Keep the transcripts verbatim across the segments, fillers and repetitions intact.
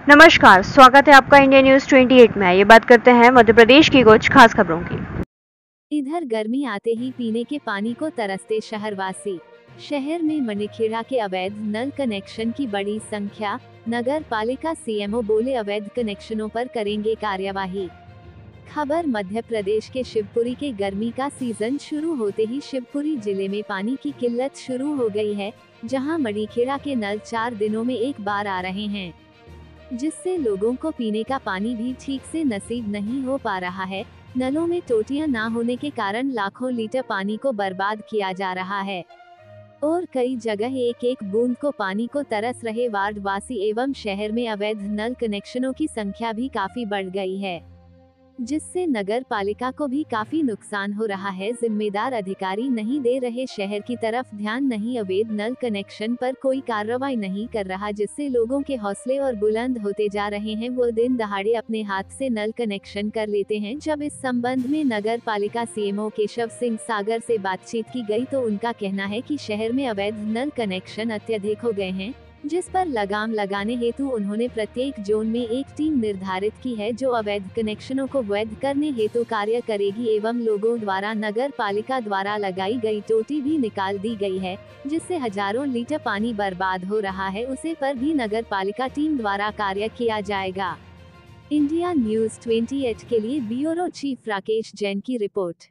नमस्कार, स्वागत है आपका इंडिया न्यूज अट्ठाईस में। ये बात करते हैं मध्य प्रदेश की कुछ खास खबरों की। इधर गर्मी आते ही पीने के पानी को तरसते शहरवासी। शहर में मणिखेड़ा के अवैध नल कनेक्शन की बड़ी संख्या। नगर पालिका सीएमओ बोले अवैध कनेक्शनों पर करेंगे कार्यवाही। खबर मध्य प्रदेश के शिवपुरी के गर्मी का सीजन शुरू होते ही शिवपुरी जिले में पानी की किल्लत शुरू हो गई है, जहां मणिखेड़ा के नल चार दिनों में एक बार आ रहे हैं, जिससे लोगों को पीने का पानी भी ठीक से नसीब नहीं हो पा रहा है। नलों में टोटियां ना होने के कारण लाखों लीटर पानी को बर्बाद किया जा रहा है और कई जगह एक एक बूंद को पानी को तरस रहे वार्ड वासी एवं शहर में अवैध नल कनेक्शनों की संख्या भी काफी बढ़ गई है, जिससे नगर पालिका को भी काफी नुकसान हो रहा है। जिम्मेदार अधिकारी नहीं दे रहे शहर की तरफ ध्यान, नहीं अवैध नल कनेक्शन पर कोई कार्रवाई नहीं कर रहा, जिससे लोगों के हौसले और बुलंद होते जा रहे हैं। वो दिन दहाड़े अपने हाथ से नल कनेक्शन कर लेते हैं। जब इस संबंध में नगर पालिका सीएमओ केशव सिंह सागर से बातचीत की गई तो उनका कहना है कि शहर में अवैध नल कनेक्शन अत्यधिक हो गए हैं, जिस पर लगाम लगाने हेतु उन्होंने प्रत्येक जोन में एक टीम निर्धारित की है, जो अवैध कनेक्शनों को वैध करने हेतु कार्य करेगी एवं लोगों द्वारा नगर पालिका द्वारा लगाई गई टोटी भी निकाल दी गई है, जिससे हजारों लीटर पानी बर्बाद हो रहा है। उसे पर भी नगर पालिका टीम द्वारा कार्य किया जाएगा। इंडिया न्यूज अट्ठाईस के लिए ब्यूरो चीफ राकेश जैन की रिपोर्ट।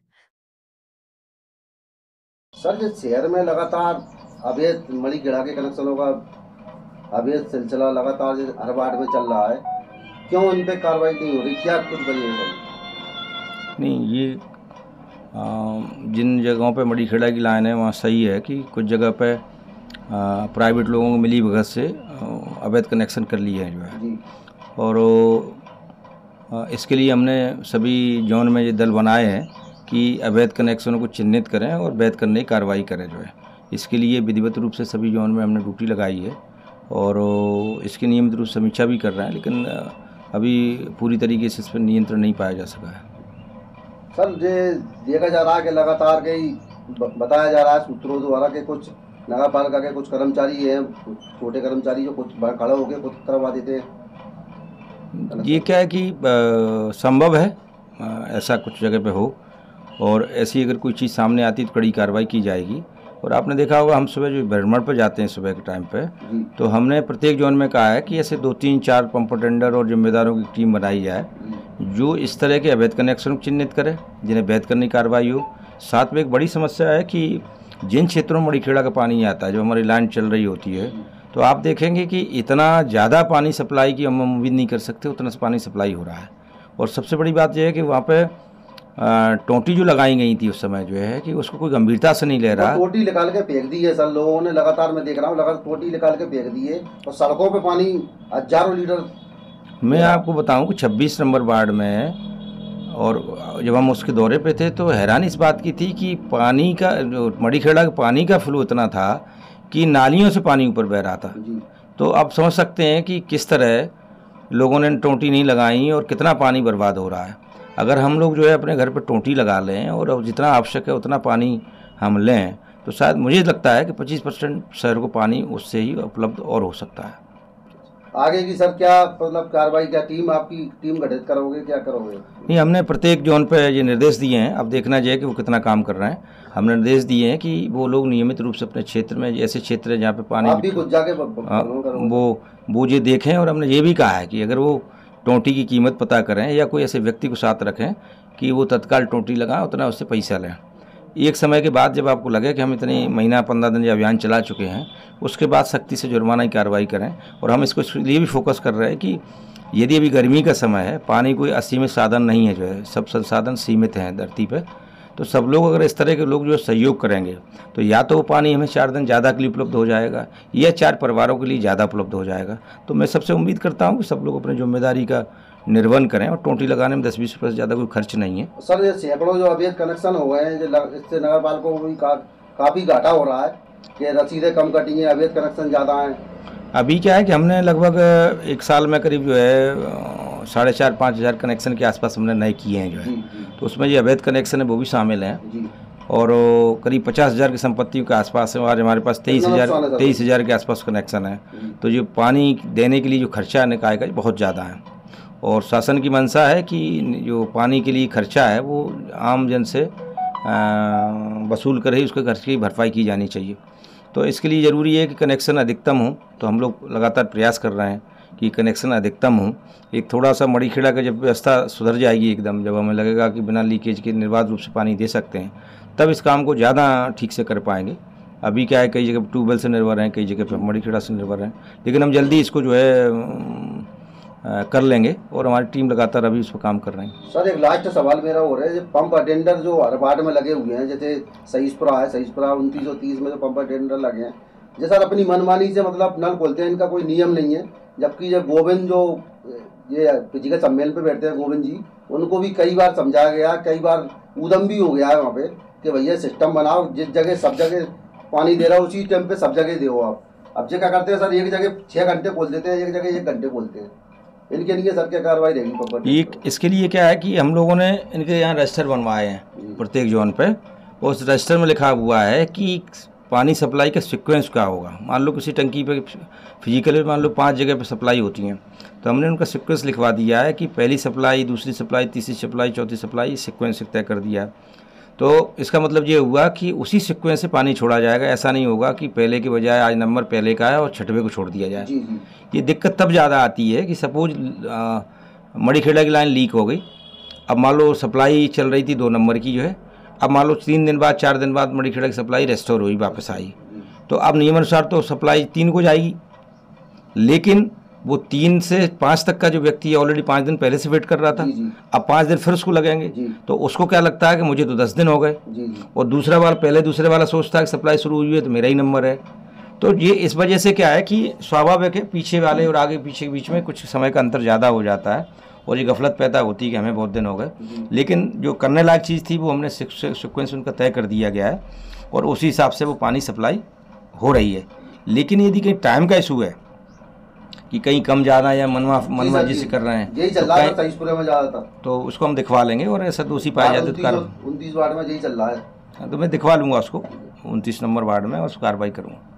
सर, जिस शहर में लगातार अवैध मणिखेड़ा के कनेक्शनों का अवैध सिलसिला लगातार हर वार्ड में चल रहा है, क्यों इन पे कार्रवाई नहीं हो रही? क्या कुछ वजह है सर? नहीं, ये आ, जिन जगहों पे मणिखेड़ा की लाइन है वहाँ सही है कि कुछ जगह पे आ, प्राइवेट लोगों को मिली भगत से अवैध कनेक्शन कर लिए हैं जो है जी। और आ, इसके लिए हमने सभी जोन में ये दल बनाए हैं कि अवैध कनेक्शनों को चिन्हित करें और वैध करने की कार्रवाई करें जो है। इसके लिए विधिवत रूप से सभी जोन में हमने ड्यूटी लगाई है और इसकी नियमित रूप से समीक्षा भी कर रहे हैं, लेकिन अभी पूरी तरीके से इस पर नियंत्रण नहीं पाया जा सका है। सर, ये देखा जा रहा है कि लगातार कई बताया जा रहा है सूत्रों द्वारा कि कुछ नगर पालिका के कुछ कर्मचारी हैं, छोटे कर्मचारी, जो कुछ खड़े होकर कुछ करवा देते हैं। ये क्या है कि संभव है आ, ऐसा कुछ जगह पे हो, और ऐसी अगर कोई चीज़ सामने आती तो कड़ी कार्रवाई की जाएगी। और आपने देखा होगा हम सुबह जो भ्रमण पर जाते हैं सुबह के टाइम पे, तो हमने प्रत्येक जोन में कहा है कि ऐसे दो तीन चार पंप टेंडर और जिम्मेदारों की टीम बनाई जाए, जो इस तरह के अवैध कनेक्शन को चिन्हित करे, जिन्हें वैध करने की कार्रवाई हो। साथ में एक बड़ी समस्या है कि जिन क्षेत्रों में मणिखेड़ा का पानी आता है, जो हमारी लाइन चल रही होती है, तो आप देखेंगे कि इतना ज़्यादा पानी सप्लाई की हम उम्मीद नहीं कर सकते, उतना पानी सप्लाई हो रहा है। और सबसे बड़ी बात यह है कि वहाँ पर टोटी जो लगाई गई थी उस समय जो है कि उसको कोई गंभीरता से नहीं ले रहा। टोटी निकाल के फेंक दी है सर लोगों ने, लगातार मैं देख रहा हूँ, लगातार टोटी निकाल के फेंक दी है और सड़कों पे पानी हजारों लीटर। मैं आपको बताऊं कि छब्बीस नंबर वार्ड में, और जब हम उसके दौरे पे थे तो हैरानी इस बात की थी कि पानी का, मणिखेड़ा का पानी का फ्लो इतना था कि नालियों से पानी ऊपर बह रहा था। तो आप समझ सकते हैं कि किस तरह लोगों ने टोटी नहीं लगाई और कितना पानी बर्बाद हो रहा है। अगर हम लोग जो है अपने घर पर टोटी लगा लें और जितना आवश्यक है उतना पानी हम लें, तो शायद मुझे लगता है कि पच्चीस परसेंट शहर को पानी उससे ही उपलब्ध और हो सकता है। आगे की सर क्या मतलब कार्रवाई, क्या टीम आपकी टीम गठित करोगे, क्या करोगे? नहीं, हमने प्रत्येक जोन पे ये निर्देश दिए हैं। अब देखना चाहिए कि वो कितना काम कर रहे हैं। हमने निर्देश दिए हैं कि वो लोग नियमित रूप से अपने क्षेत्र में, ऐसे क्षेत्र है जहाँ पे पानी, आप भी कुछ जाके वो वो ये देखें। और हमने ये भी कहा है कि अगर वो टोटी की कीमत पता करें या कोई ऐसे व्यक्ति को साथ रखें कि वो तत्काल टोटी लगाएं, उतना उससे पैसा लें। एक समय के बाद जब आपको लगे कि हम इतनी महीना पंद्रह दिन या अभियान चला चुके हैं, उसके बाद सख्ती से जुर्माना की कार्रवाई करें। और हम इसको इसलिए भी फोकस कर रहे हैं कि यदि अभी गर्मी का समय है, पानी कोई असीमित साधन नहीं है, जो है सब संसाधन सीमित हैं धरती पर, तो सब लोग अगर इस तरह के लोग जो सहयोग करेंगे तो या तो वो पानी हमें चार दिन ज़्यादा के लिए उपलब्ध हो जाएगा या चार परिवारों के लिए ज़्यादा उपलब्ध हो जाएगा। तो मैं सबसे उम्मीद करता हूँ कि सब लोग अपनी जिम्मेदारी का निर्वहन करें और टोटी लगाने में दस बीस रुपये से ज़्यादा कोई खर्च नहीं है। सर, ये सैकड़ों जो अवैध कनेक्शन हो गए हैं, इससे नगर पालिका को भी का, काफ़ी घाटा हो रहा है कि रसीदें कम कटी हैं, अवैध कनेक्शन ज़्यादा हैं। अभी क्या है कि हमने लगभग एक साल में करीब जो है साढ़े चार पाँच हज़ार कनेक्शन के आसपास हमने नए किए हैं जो है, तो उसमें ये अवैध कनेक्शन है वो भी शामिल हैं। और करीब पचास हज़ार की संपत्तियों के आसपास है। आज हमारे पास तेईस हज़ार तेईस हज़ार के आसपास कनेक्शन है। तो जो पानी देने के लिए जो खर्चा है निकाय का बहुत ज़्यादा है, और शासन की मंशा है कि जो पानी के लिए खर्चा है वो आम जन से वसूल कर ही उसके खर्चे की भरपाई की जानी चाहिए। तो इसके लिए ज़रूरी है कि कनेक्शन अधिकतम हो। तो हम लोग लगातार प्रयास कर रहे हैं कि कनेक्शन अधिकतम हो। एक थोड़ा सा मड़ीखेड़ा का जब व्यवस्था सुधर जाएगी एकदम, जब हमें लगेगा कि बिना लीकेज के निर्बाध रूप से पानी दे सकते हैं, तब इस काम को ज़्यादा ठीक से कर पाएंगे। अभी क्या है, कई जगह ट्यूबवेल से निर्भर हैं, कई जगह पर मड़ीखेड़ा से निर्भर हैं, लेकिन हम जल्दी इसको जो है आ, कर लेंगे और हमारी टीम लगातार अभी उस पर काम कर रहे हैं। सर एक लास्ट सवाल मेरा हो रहा है, जो पंप अटेंडर जो हर वार्ड में लगे हुए हैं, जैसे सहीसपुरा है, सहीसपुरा उनतीस और तीस में जो पंप अटेंडर लगे हैं, जैसे सर अपनी मनमानी से मतलब नल खोलते हैं, इनका कोई नियम नहीं है। जबकि जब गोविंद जो ये फिजिकल सम्मेलन पे बैठते हैं गोविंद जी, उनको भी कई बार समझाया गया, कई बार उदम भी हो गया है वहाँ पे कि भैया सिस्टम बनाओ, जिस जगह सब जगह पानी दे रहा हो उसी टाइम पे सब जगह दो आप। अब जो क्या करते हैं सर, एक जगह छः घंटे खोल देते हैं, एक जगह एक घंटे खोलते हैं। इनके लिए सर क्या कार्रवाई रहेगी? एक इसके लिए क्या है कि हम लोगों ने इनके यहाँ रजिस्टर बनवाए हैं प्रत्येक जोन पे। उस रजिस्टर में लिखा हुआ है कि पानी सप्लाई का सीक्वेंस क्या होगा। मान लो किसी टंकी पे फिजिकली मान लो पांच जगह पे सप्लाई होती हैं, तो हमने उनका सीक्वेंस लिखवा दिया है कि पहली सप्लाई, दूसरी सप्लाई, तीसरी सप्लाई, चौथी सप्लाई, सीक्वेंस तय कर दिया है। तो इसका मतलब ये हुआ कि उसी सीक्वेंस से पानी छोड़ा जाएगा। ऐसा नहीं होगा कि पहले के बजाय आज नंबर पहले का है और छठवें को छोड़ दिया जाए। जी जी। ये दिक्कत तब ज़्यादा आती है कि सपोज मड़ीखेड़ा की लाइन लीक हो गई। अब मान लो सप्लाई चल रही थी दो नंबर की जो है, अब मान लो तीन दिन बाद चार दिन बाद मड़ीखेड़ा की सप्लाई रेस्टोर हुई, वापस आई, तो अब नियमानुसार तो सप्लाई तीन को जाएगी, लेकिन वो तीन से पाँच तक का जो व्यक्ति है ऑलरेडी पाँच दिन पहले से वेट कर रहा था, अब पाँच दिन फिर उसको लगेंगे, तो उसको क्या लगता है कि मुझे तो दस दिन हो गए, और दूसरा वाला पहले दूसरे वाला सोचता है कि सप्लाई शुरू हुई है तो मेरा ही नंबर है। तो ये इस वजह से क्या है कि स्वाभाविक है पीछे वाले और आगे पीछे के बीच में कुछ समय का अंतर ज़्यादा हो जाता है, और ये गफलत पैदा होती है कि हमें बहुत दिन हो गए। लेकिन जो करने लायक चीज़ थी वो हमने सीक्वेंस उनका तय कर दिया गया है, और उसी हिसाब से वो पानी सप्लाई हो रही है। लेकिन यदि कहीं टाइम का इशू है कि कहीं कम ज़्यादा या मनवा मनमर्जी से कर रहे हैं, यही चल रहा है सहीसपुरे में ज़्यादा था, तो उसको हम दिखवा लेंगे, और ऐसा दोषी पाया जाए तो उनतीस वार्ड में यही चल रहा है, तो मैं दिखवा लूँगा उसको उनतीस नंबर वार्ड में, और उस कार्रवाई करूँगा।